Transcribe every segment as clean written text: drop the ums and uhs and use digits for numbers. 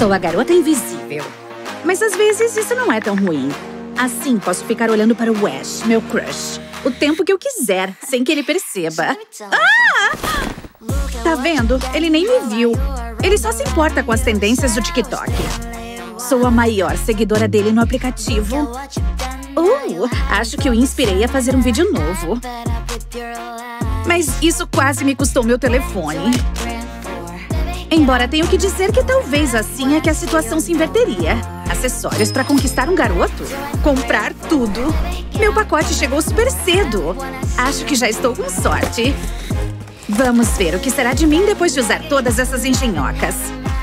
Sou a garota invisível. Mas às vezes isso não é tão ruim. Assim posso ficar olhando para o Ash, meu crush, o tempo que eu quiser, sem que ele perceba. Ah! Tá vendo? Ele nem me viu. Ele só se importa com as tendências do TikTok. Sou a maior seguidora dele no aplicativo. Acho que o inspirei a fazer um vídeo novo. Mas isso quase me custou meu telefone. Embora tenho que dizer que talvez assim é que a situação se inverteria. Acessórios para conquistar um garoto? Comprar tudo. Meu pacote chegou super cedo. Acho que já estou com sorte. Vamos ver o que será de mim depois de usar todas essas engenhocas.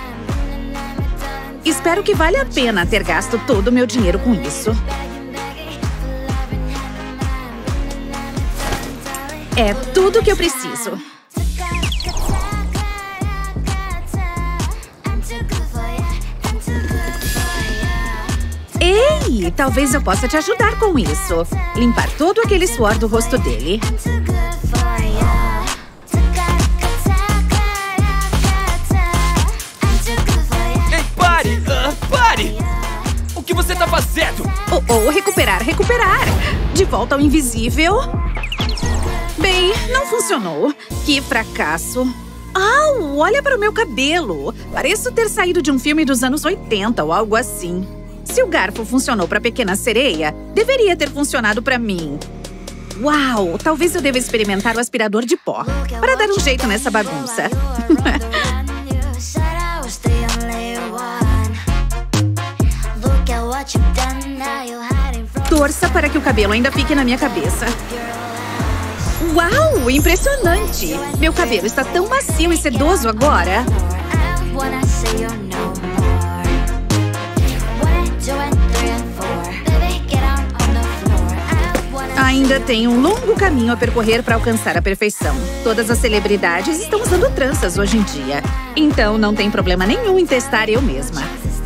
Espero que valha a pena ter gasto todo o meu dinheiro com isso. É tudo que eu preciso. Ei, talvez eu possa te ajudar com isso. Limpar todo aquele suor do rosto dele. Ei, pare! Pare! O que você tá fazendo? Recuperar. De volta ao invisível. Bem, não funcionou. Que fracasso. Olha para o meu cabelo. Pareço ter saído de um filme dos anos 80 ou algo assim. Se o garfo funcionou para Pequena Sereia, deveria ter funcionado para mim. Uau, talvez eu deva experimentar o aspirador de pó para dar um jeito nessa bagunça. Torça para que o cabelo ainda fique na minha cabeça. Uau, impressionante! Meu cabelo está tão macio e sedoso agora. Ainda tenho um longo caminho a percorrer para alcançar a perfeição. Todas as celebridades estão usando tranças hoje em dia. Então não tem problema nenhum em testar eu mesma.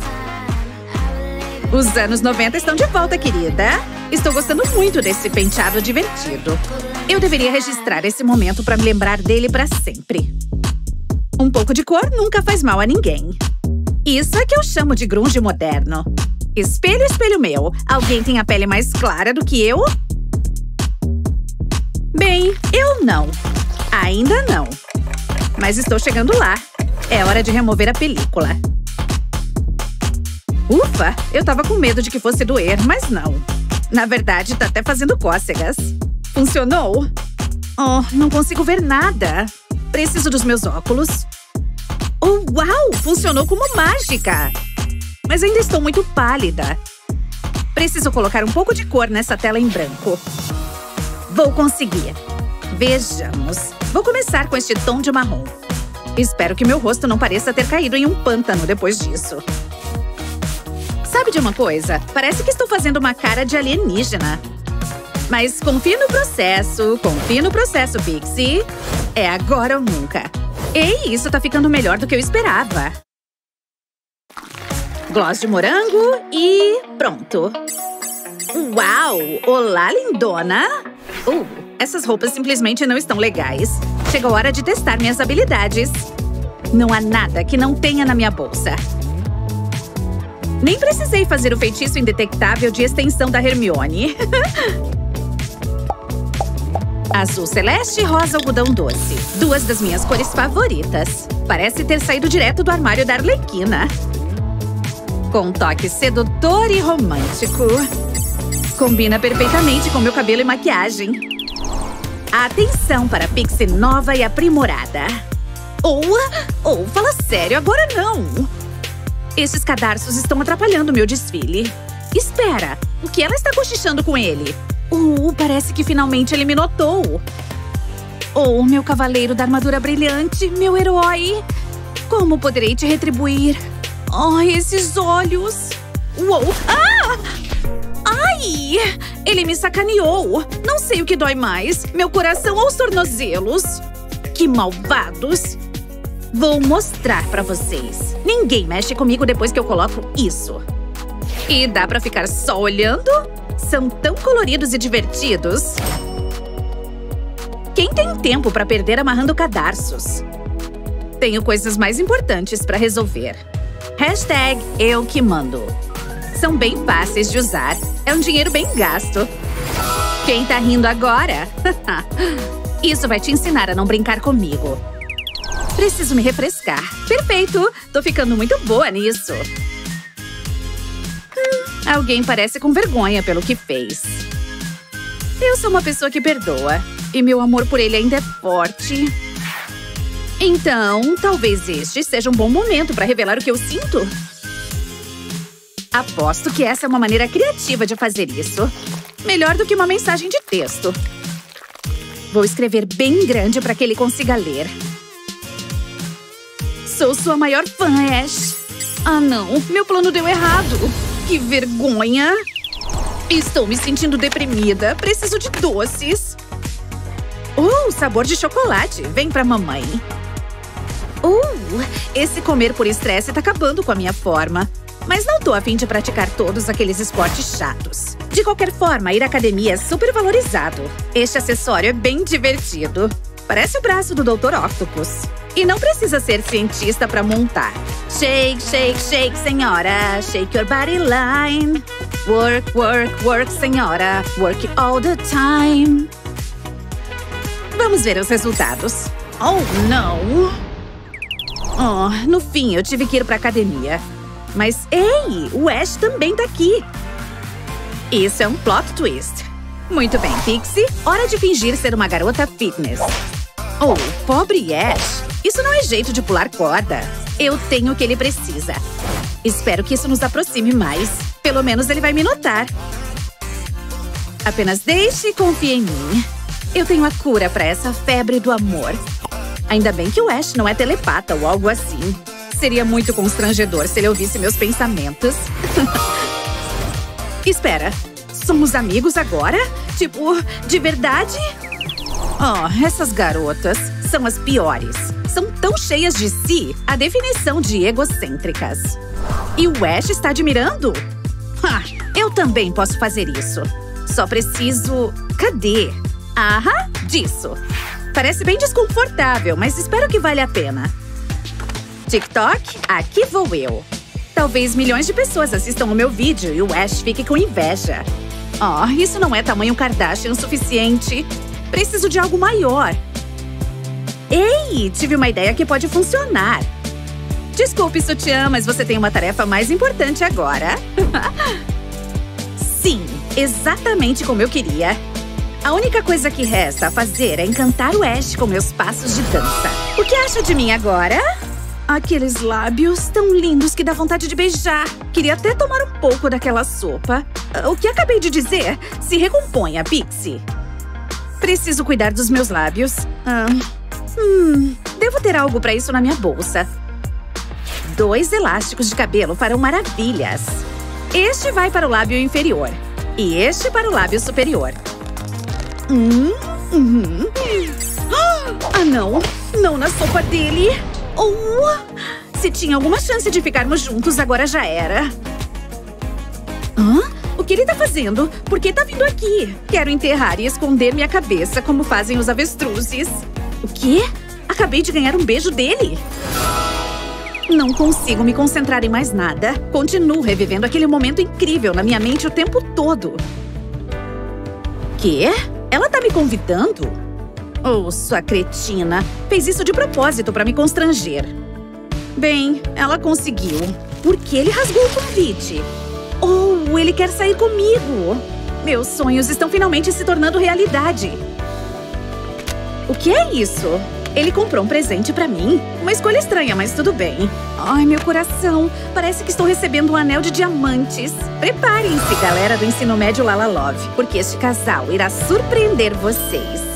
Os anos 90 estão de volta, querida. Estou gostando muito desse penteado divertido. Eu deveria registrar esse momento para me lembrar dele para sempre. Um pouco de cor nunca faz mal a ninguém. Isso é que eu chamo de grunge moderno. Espelho, espelho meu. Alguém tem a pele mais clara do que eu? Bem, eu não. Ainda não. Mas estou chegando lá. É hora de remover a película. Ufa, eu tava com medo de que fosse doer, mas não. Na verdade, tá até fazendo cócegas. Funcionou? Não consigo ver nada. Preciso dos meus óculos. Uau! Funcionou como mágica! Mas ainda estou muito pálida. Preciso colocar um pouco de cor nessa tela em branco. Vou conseguir. Vejamos. Vou começar com este tom de marrom. Espero que meu rosto não pareça ter caído em um pântano depois disso. Sabe de uma coisa? Parece que estou fazendo uma cara de alienígena. Mas confie no processo, Pixie. É agora ou nunca. Ei, isso tá ficando melhor do que eu esperava. Gloss de morango e pronto. Uau! Olá, lindona! Essas roupas simplesmente não estão legais. Chegou a hora de testar minhas habilidades. Não há nada que não tenha na minha bolsa. Nem precisei fazer o feitiço indetectável de extensão da Hermione. Azul celeste e rosa algodão doce. Duas das minhas cores favoritas. Parece ter saído direto do armário da Arlequina. Com um toque sedutor e romântico. Combina perfeitamente com meu cabelo e maquiagem. Atenção para a Pixie nova e aprimorada. Fala sério, agora não. Esses cadarços estão atrapalhando meu desfile. Espera, o que ela está cochichando com ele? Parece que finalmente ele me notou. Meu cavaleiro da armadura brilhante, meu herói. Como poderei te retribuir? Esses olhos. Ai! Ele me sacaneou. Não sei o que dói mais, meu coração ou os tornozelos. Que malvados. Vou mostrar pra vocês. Ninguém mexe comigo depois que eu coloco isso. E dá pra ficar só olhando? São tão coloridos e divertidos. Quem tem tempo pra perder amarrando cadarços? Tenho coisas mais importantes pra resolver. Hashtag eu que mando. São bem fáceis de usar. É um dinheiro bem gasto. Quem tá rindo agora? Isso vai te ensinar a não brincar comigo. Preciso me refrescar. Perfeito! Tô ficando muito boa nisso. Alguém parece com vergonha pelo que fez. Eu sou uma pessoa que perdoa. E meu amor por ele ainda é forte. Então, talvez este seja um bom momento para revelar o que eu sinto. Aposto que essa é uma maneira criativa de fazer isso. Melhor do que uma mensagem de texto. Vou escrever bem grande para que ele consiga ler. Sou sua maior fã, Ash. Ah, não. Meu plano deu errado. Que vergonha. Estou me sentindo deprimida. Preciso de doces. Sabor de chocolate. Vem pra mamãe. Esse comer por estresse tá acabando com a minha forma. Mas não tô a fim de praticar todos aqueles esportes chatos. De qualquer forma, ir à academia é super valorizado. Este acessório é bem divertido. Parece o braço do Dr. Octopus. E não precisa ser cientista pra montar. Shake, shake, shake, senhora. Shake your body line. Work, work, work, senhora. Work all the time. Vamos ver os resultados. Oh, não! No fim, eu tive que ir pra academia. Mas, ei! O Ash também tá aqui. Isso é um plot twist. Muito bem, Pixie. Hora de fingir ser uma garota fitness. Pobre Ash. Isso não é jeito de pular corda. Eu tenho o que ele precisa. Espero que isso nos aproxime mais. Pelo menos ele vai me notar. Apenas deixe e confie em mim. Eu tenho a cura pra essa febre do amor. Ainda bem que o Ash não é telepata ou algo assim. Seria muito constrangedor se ele ouvisse meus pensamentos. Espera, somos amigos agora? Tipo, de verdade? Essas garotas são as piores. São tão cheias de si, a definição de egocêntricas. E o Ash está admirando? Eu também posso fazer isso. Só preciso… Cadê? Disso. Parece bem desconfortável, mas espero que valha a pena. TikTok, aqui vou eu. Talvez milhões de pessoas assistam o meu vídeo e o Ash fique com inveja. Isso não é tamanho Kardashian suficiente. Preciso de algo maior. Ei, tive uma ideia que pode funcionar. Desculpe, sutiã, mas você tem uma tarefa mais importante agora. Sim, exatamente como eu queria. A única coisa que resta a fazer é encantar o Ash com meus passos de dança. O que acha de mim agora? Aqueles lábios tão lindos que dá vontade de beijar. Queria até tomar um pouco daquela sopa. O que acabei de dizer? Se recomponha, Pixie. Preciso cuidar dos meus lábios. Devo ter algo pra isso na minha bolsa. 2 elásticos de cabelo farão maravilhas. Este vai para o lábio inferior. E este para o lábio superior. Não. Não na sopa dele. Se tinha alguma chance de ficarmos juntos, agora já era. O que ele tá fazendo? Por que tá vindo aqui? Quero enterrar e esconder minha cabeça, como fazem os avestruzes. O quê? Acabei de ganhar um beijo dele? Não consigo me concentrar em mais nada. Continuo revivendo aquele momento incrível na minha mente o tempo todo. Quê? Ela tá me convidando? Sua cretina. Fez isso de propósito pra me constranger. Bem, ela conseguiu. Por que ele rasgou o convite? Ele quer sair comigo. Meus sonhos estão finalmente se tornando realidade. O que é isso? Ele comprou um presente pra mim? Uma escolha estranha, mas tudo bem. Ai, meu coração. Parece que estou recebendo um anel de diamantes. Preparem-se, galera do ensino médio Lala Love, porque este casal irá surpreender vocês.